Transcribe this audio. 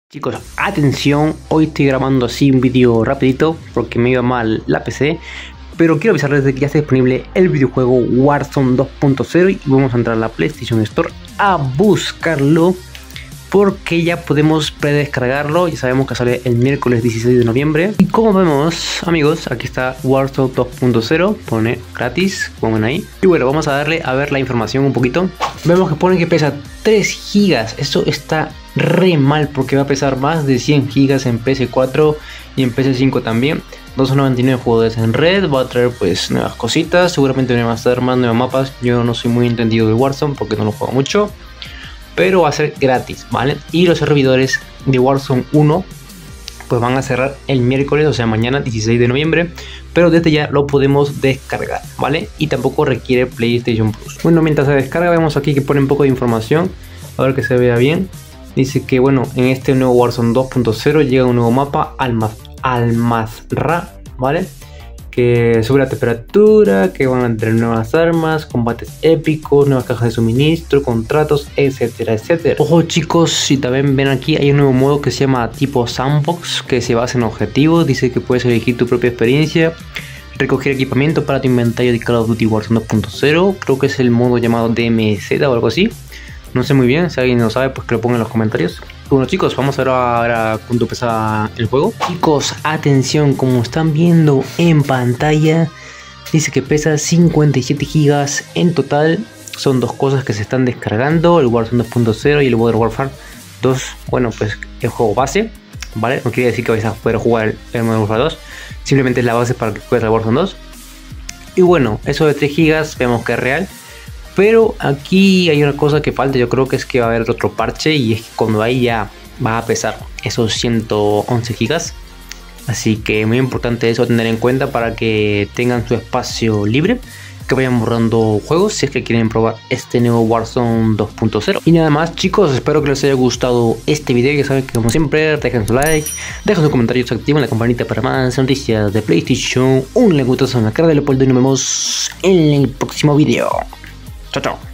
Chicos, atención, hoy estoy grabando así un vídeo rapidito porque me iba mal la PC, pero quiero avisarles de que ya está disponible el videojuego Warzone 2.0 y vamos a entrar a la PlayStation Store a buscarlo porque ya podemos predescargarlo. Ya sabemos que sale el miércoles 16 de noviembre y como vemos, amigos, aquí está Warzone 2.0, pone gratis, pongan ahí. Y bueno, vamos a darle a ver la información un poquito. Vemos que pone que pesa 3 GB, eso está re mal porque va a pesar más de 100 GB en PS4 y en PS5 también. 299 jugadores en red, va a traer pues nuevas cositas, seguramente nuevas armas, nuevos mapas. Yo no soy muy entendido de Warzone porque no lo juego mucho, pero va a ser gratis, ¿vale? Y los servidores de Warzone 1 pues van a cerrar el miércoles, o sea mañana 16 de noviembre, pero desde ya lo podemos descargar, ¿vale? Y tampoco requiere PlayStation Plus. Bueno, mientras se descarga vemos aquí que pone un poco de información, a ver que se vea bien. Dice que bueno, en este nuevo Warzone 2.0 llega un nuevo mapa, Al-Mazrah, ¿vale? Que sube la temperatura, que van a tener nuevas armas, combates épicos, nuevas cajas de suministro, contratos, etcétera, etcétera. Ojo chicos, si también ven aquí hay un nuevo modo que se llama tipo Sandbox, que se basa en objetivos. Dice que puedes elegir tu propia experiencia, recoger equipamiento para tu inventario de Call of Duty Warzone 2.0. Creo que es el modo llamado DMZ o algo así. No sé muy bien, si alguien lo sabe pues que lo ponga en los comentarios. Bueno chicos, vamos a ver a cuánto pesa el juego. Chicos, atención, como están viendo en pantalla, dice que pesa 57 GB en total. Son dos cosas que se están descargando, el Warzone 2.0 y el Modern Warfare 2. Bueno, pues el juego base, ¿vale? No quiere decir que vais a poder jugar el Modern Warfare 2, simplemente es la base para que juegues el Warzone 2. Y bueno, eso de 3 GB vemos que es real. Pero aquí hay una cosa que falta, yo creo que es que va a haber otro parche, y es que cuando ahí ya va a pesar esos 111 GB. Así que muy importante eso tener en cuenta para que tengan su espacio libre, que vayan borrando juegos si es que quieren probar este nuevo Warzone 2.0. Y nada más chicos, espero que les haya gustado este video. Ya saben que como siempre dejen su like, dejen su comentario, se activen la campanita para más noticias de PlayStation. Un like en la cara de Leopoldo y nos vemos en el próximo video. Chao, chao.